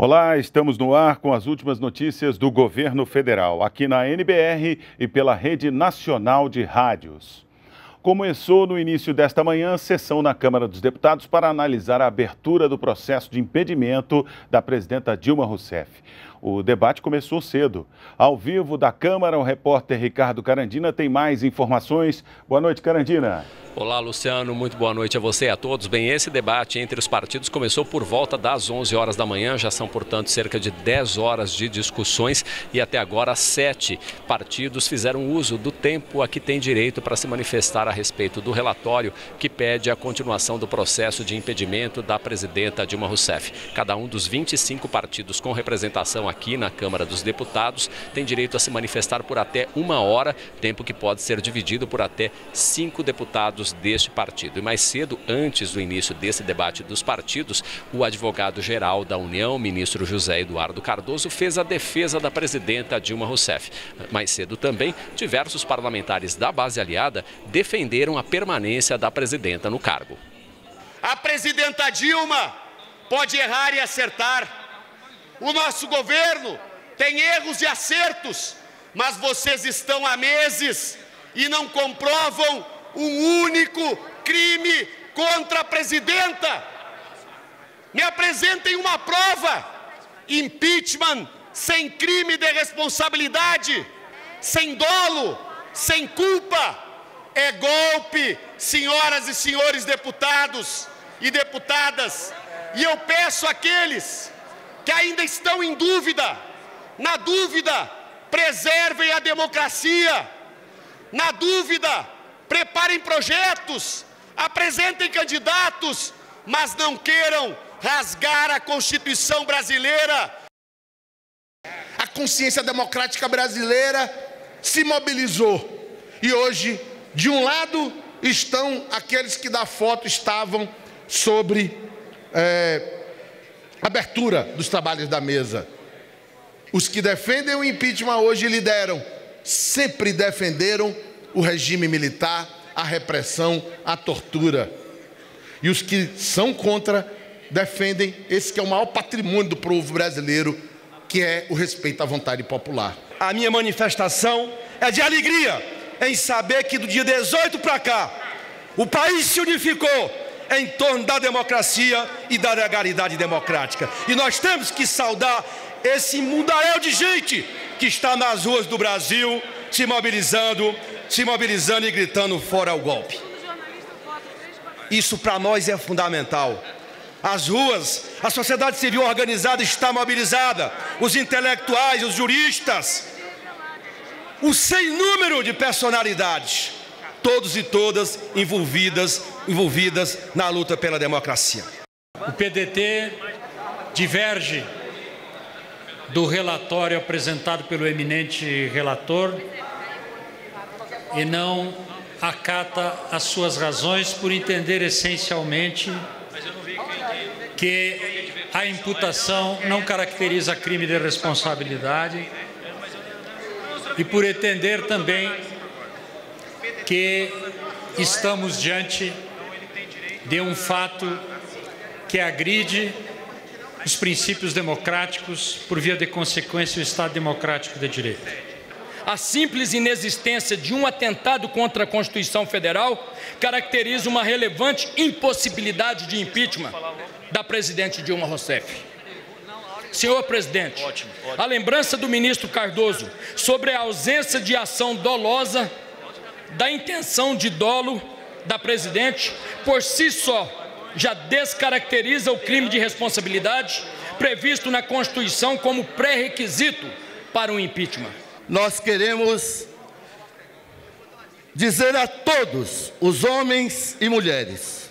Olá, estamos no ar com as últimas notícias do governo federal, aqui na NBR e pela Rede Nacional de Rádios. Começou no início desta manhã sessão na Câmara dos Deputados para analisar a abertura do processo de impedimento da presidenta Dilma Rousseff. O debate começou cedo. Ao vivo da Câmara, o repórter Ricardo Carandina tem mais informações. Boa noite, Carandina. Olá, Luciano. Muito boa noite a você e a todos. Bem, esse debate entre os partidos começou por volta das 11 horas da manhã. Já são, portanto, cerca de 10 horas de discussões e até agora 7 partidos fizeram uso do tempo a que tem direito para se manifestar a respeito do relatório que pede a continuação do processo de impedimento da presidenta Dilma Rousseff. Cada um dos 25 partidos com representação aqui na Câmara dos Deputados tem direito a se manifestar por até 1 hora, tempo que pode ser dividido por até 5 deputados deste partido. E mais cedo, antes do início desse debate dos partidos, o advogado-geral da União, ministro José Eduardo Cardoso, fez a defesa da presidenta Dilma Rousseff. Mais cedo também, diversos parlamentares da base aliada defenderam a permanência da presidenta no cargo. A presidenta Dilma pode errar e acertar. O nosso governo tem erros e acertos, mas vocês estão há meses e não comprovam um único crime contra a presidenta. Me apresentem uma prova. Impeachment sem crime de responsabilidade, sem dolo, sem culpa. É golpe, senhoras e senhores deputados e deputadas. E eu peço àqueles que ainda estão em dúvida, na dúvida, preservem a democracia. Na dúvida, preparem projetos, apresentem candidatos, mas não queiram rasgar a Constituição brasileira. A consciência democrática brasileira se mobilizou e hoje, de um lado, estão aqueles que da foto estavam sobre abertura dos trabalhos da mesa. Os que defendem o impeachment hoje lideram, sempre defenderam o regime militar, a repressão, a tortura. E os que são contra defendem esse que é o maior patrimônio do povo brasileiro, que é o respeito à vontade popular. A minha manifestação é de alegria em saber que do dia 18 para cá, o país se unificou em torno da democracia e da legalidade democrática. E nós temos que saudar esse mundaréu de gente que está nas ruas do Brasil se mobilizando e gritando fora o golpe. Isso para nós é fundamental. As ruas, a sociedade civil organizada está mobilizada, os intelectuais, os juristas, o sem número de personalidades, todos e todas envolvidas na luta pela democracia. O PDT diverge do relatório apresentado pelo eminente relator e não acata as suas razões por entender essencialmente que a imputação não caracteriza crime de responsabilidade e por entender também que estamos diante de um fato que agride os princípios democráticos, por via de consequência, o Estado democrático de direito. A simples inexistência de um atentado contra a Constituição Federal caracteriza uma relevante impossibilidade de impeachment da presidente Dilma Rousseff. Senhor presidente, a lembrança do ministro Cardoso sobre a ausência de ação dolosa da intenção de dolo da presidente, por si só, já descaracteriza o crime de responsabilidade previsto na Constituição como pré-requisito para o impeachment. Nós queremos dizer a todos, os homens e mulheres,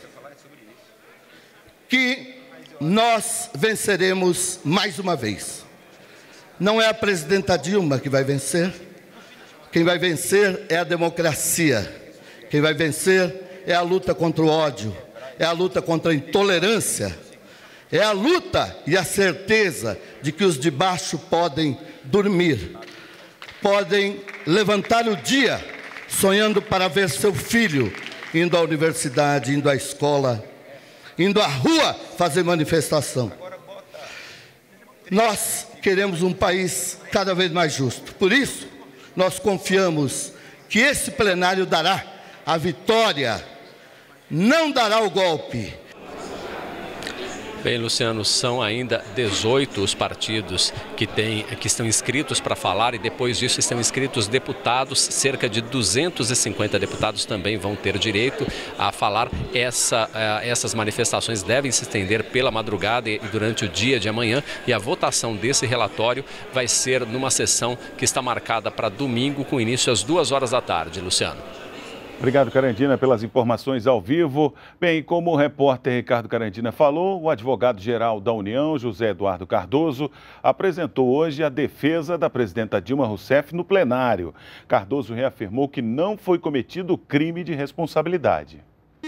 que nós venceremos mais uma vez. Não é a presidenta Dilma que vai vencer. Quem vai vencer é a democracia. Quem vai vencer é a luta contra o ódio, é a luta contra a intolerância, é a luta e a certeza de que os de baixo podem dormir, podem levantar o dia sonhando para ver seu filho indo à universidade, indo à escola, indo à rua fazer manifestação. Nós queremos um país cada vez mais justo. Por isso, nós confiamos que esse plenário dará a vitória, não dará o golpe. Bem, Luciano, são ainda 18 os partidos que estão inscritos para falar, e depois disso estão inscritos deputados. Cerca de 250 deputados também vão ter direito a falar. Essas manifestações devem se estender pela madrugada e durante o dia de amanhã, e a votação desse relatório vai ser numa sessão que está marcada para domingo, com início às 2 horas da tarde. Luciano. Obrigado, Carandina, pelas informações ao vivo. Bem, como o repórter Ricardo Carandina falou, o advogado-geral da União, José Eduardo Cardoso, apresentou hoje a defesa da presidenta Dilma Rousseff no plenário. Cardoso reafirmou que não foi cometido crime de responsabilidade.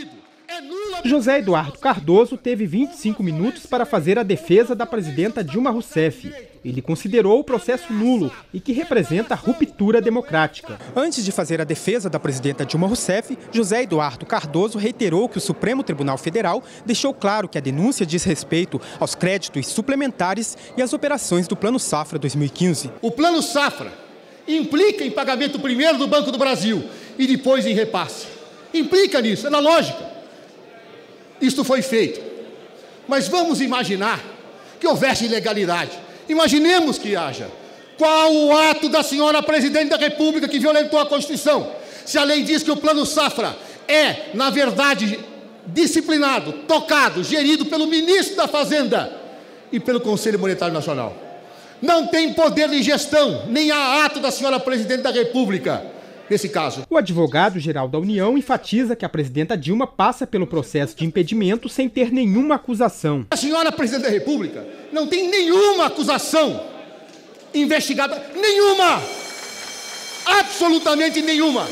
José Eduardo Cardoso teve 25 minutos para fazer a defesa da presidenta Dilma Rousseff. Ele considerou o processo nulo e que representa ruptura democrática. Antes de fazer a defesa da presidenta Dilma Rousseff, José Eduardo Cardoso reiterou que o Supremo Tribunal Federal deixou claro que a denúncia diz respeito aos créditos suplementares e às operações do Plano Safra 2015. O Plano Safra implica em pagamento primeiro do Banco do Brasil e depois em repasse. Implica nisso, é na lógica. Isto foi feito. Mas vamos imaginar que houvesse ilegalidade. Imaginemos que haja. Qual o ato da senhora presidente da República que violentou a Constituição? Se a lei diz que o Plano Safra é, na verdade, disciplinado, tocado, gerido pelo ministro da Fazenda e pelo Conselho Monetário Nacional. Não tem poder de gestão, nem há ato da senhora presidente da República. Nesse caso. O advogado-geral da União enfatiza que a presidenta Dilma passa pelo processo de impedimento sem ter nenhuma acusação. A senhora presidente da República não tem nenhuma acusação investigada, nenhuma, absolutamente nenhuma.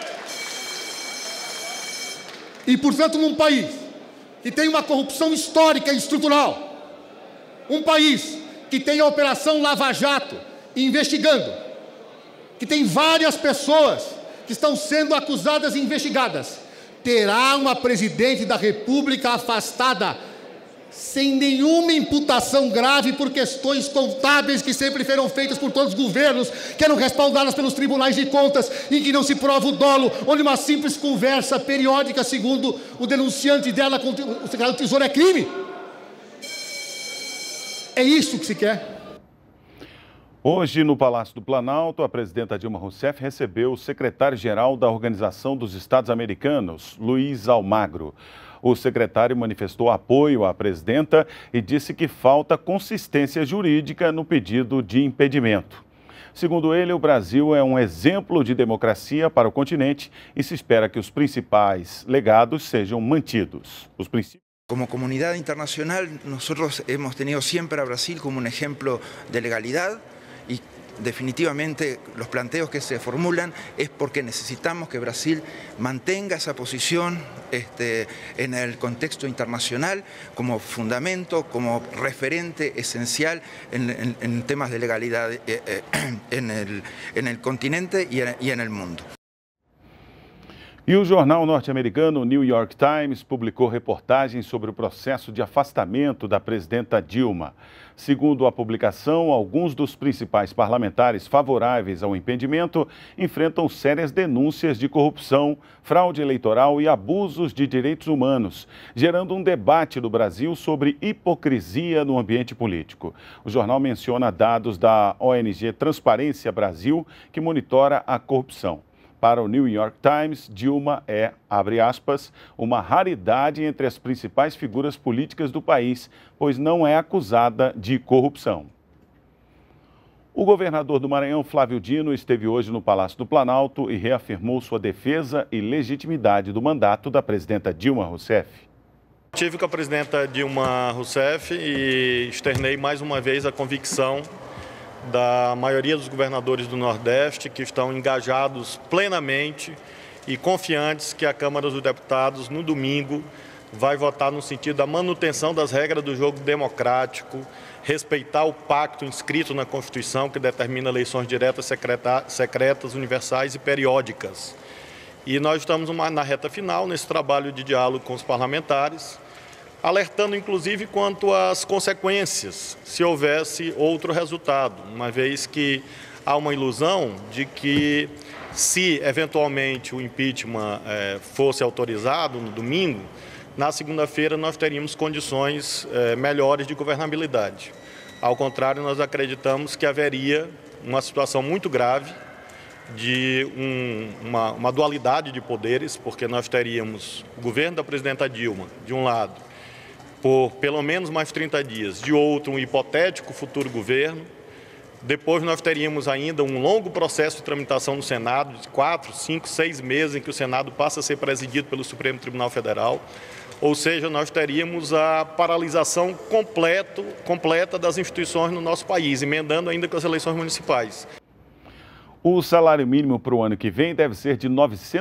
E, portanto, num país que tem uma corrupção histórica e estrutural, um país que tem a Operação Lava Jato investigando, que tem várias pessoas que estão sendo acusadas e investigadas, terá uma presidente da República afastada sem nenhuma imputação grave por questões contábeis que sempre foram feitas por todos os governos, que eram respaldadas pelos tribunais de contas, em que não se prova o dolo, onde uma simples conversa periódica, segundo o denunciante dela com o secretário do Tesouro, é crime. É isso que se quer. Hoje, no Palácio do Planalto, a presidenta Dilma Rousseff recebeu o secretário-geral da Organização dos Estados Americanos, Luiz Almagro. O secretário manifestou apoio à presidenta e disse que falta consistência jurídica no pedido de impedimento. Segundo ele, o Brasil é um exemplo de democracia para o continente e se espera que os principais legados sejam mantidos. Como comunidad internacional, nosotros hemos tenido siempre a Brasil como un ejemplo de legalidad. Y definitivamente los planteos que se formulan es porque necesitamos que Brasil mantenga esa posición en el contexto internacional como fundamento, como referente esencial en temas de legalidad en el continente y en el mundo. E o jornal norte-americano New York Times publicou reportagens sobre o processo de afastamento da presidenta Dilma. Segundo a publicação, alguns dos principais parlamentares favoráveis ao impedimento enfrentam sérias denúncias de corrupção, fraude eleitoral e abusos de direitos humanos, gerando um debate no Brasil sobre hipocrisia no ambiente político. O jornal menciona dados da ONG Transparência Brasil, que monitora a corrupção. Para o New York Times, Dilma é, abre aspas, uma raridade entre as principais figuras políticas do país, pois não é acusada de corrupção. O governador do Maranhão, Flávio Dino, esteve hoje no Palácio do Planalto e reafirmou sua defesa e legitimidade do mandato da presidenta Dilma Rousseff. Estive com a presidenta Dilma Rousseff e externei mais uma vez a convicção da maioria dos governadores do Nordeste que estão engajados plenamente e confiantes que a Câmara dos Deputados, no domingo, vai votar no sentido da manutenção das regras do jogo democrático, respeitar o pacto inscrito na Constituição que determina eleições diretas, secretas, universais e periódicas. E nós estamos na reta final, nesse trabalho de diálogo com os parlamentares, alertando inclusive quanto às consequências se houvesse outro resultado, uma vez que há uma ilusão de que se eventualmente o impeachment fosse autorizado no domingo, na segunda-feira nós teríamos condições melhores de governabilidade. Ao contrário, nós acreditamos que haveria uma situação muito grave de uma dualidade de poderes, porque nós teríamos o governo da presidenta Dilma, de um lado, por pelo menos mais 30 dias, de outro, um hipotético futuro governo. Depois nós teríamos ainda um longo processo de tramitação no Senado, de 4, 5, 6 meses, em que o Senado passa a ser presidido pelo Supremo Tribunal Federal. Ou seja, nós teríamos a paralisação completa das instituições no nosso país, emendando ainda com as eleições municipais. O salário mínimo para o ano que vem deve ser de R$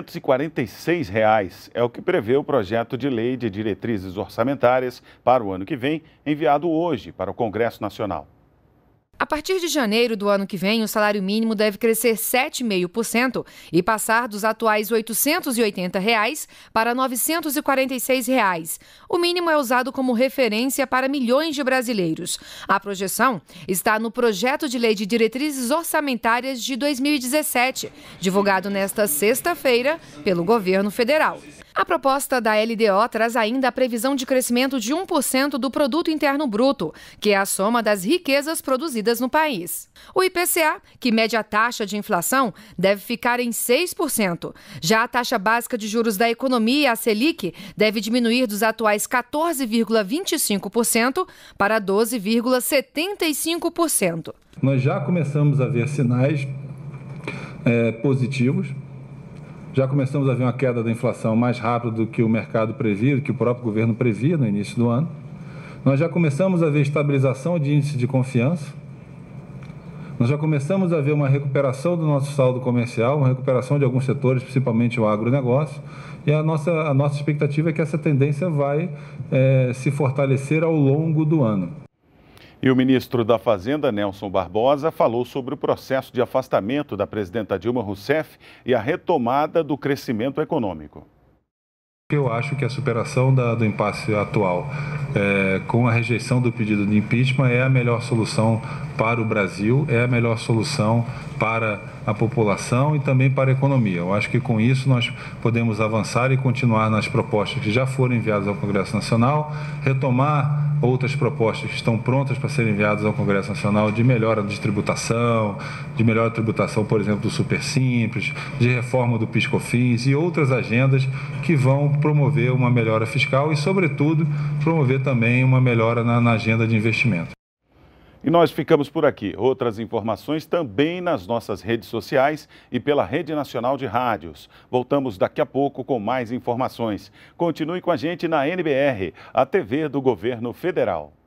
946, é o que prevê o projeto de lei de diretrizes orçamentárias para o ano que vem, enviado hoje para o Congresso Nacional. A partir de janeiro do ano que vem, o salário mínimo deve crescer 7,5% e passar dos atuais R$ 880 para R$ 946. O mínimo é usado como referência para milhões de brasileiros. A projeção está no projeto de lei de diretrizes orçamentárias de 2017, divulgado nesta sexta-feira pelo governo federal. A proposta da LDO traz ainda a previsão de crescimento de 1% do Produto Interno Bruto, que é a soma das riquezas produzidas no país. O IPCA, que mede a taxa de inflação, deve ficar em 6%. Já a taxa básica de juros da economia, a Selic, deve diminuir dos atuais 14,25% para 12,75%. Nós já começamos a ver sinais positivos. Já começamos a ver uma queda da inflação mais rápida do que o mercado previa, do que o próprio governo previa no início do ano. Nós já começamos a ver estabilização de índice de confiança. Nós já começamos a ver uma recuperação do nosso saldo comercial, uma recuperação de alguns setores, principalmente o agronegócio. E a nossa expectativa é que essa tendência vai se fortalecer ao longo do ano. E o ministro da Fazenda, Nelson Barbosa, falou sobre o processo de afastamento da presidenta Dilma Rousseff e a retomada do crescimento econômico. Eu acho que a superação do impasse atual, com a rejeição do pedido de impeachment, é a melhor solução para o Brasil, é a melhor solução para a população e também para a economia. Eu acho que com isso nós podemos avançar e continuar nas propostas que já foram enviadas ao Congresso Nacional, retomar outras propostas que estão prontas para serem enviadas ao Congresso Nacional de melhora de tributação, por exemplo, do Super Simples, de reforma do PIS/COFINS e outras agendas que vão promover uma melhora fiscal e, sobretudo, promover também uma melhora na agenda de investimento. E nós ficamos por aqui. Outras informações também nas nossas redes sociais e pela Rede Nacional de Rádios. Voltamos daqui a pouco com mais informações. Continue com a gente na NBR, a TV do Governo Federal.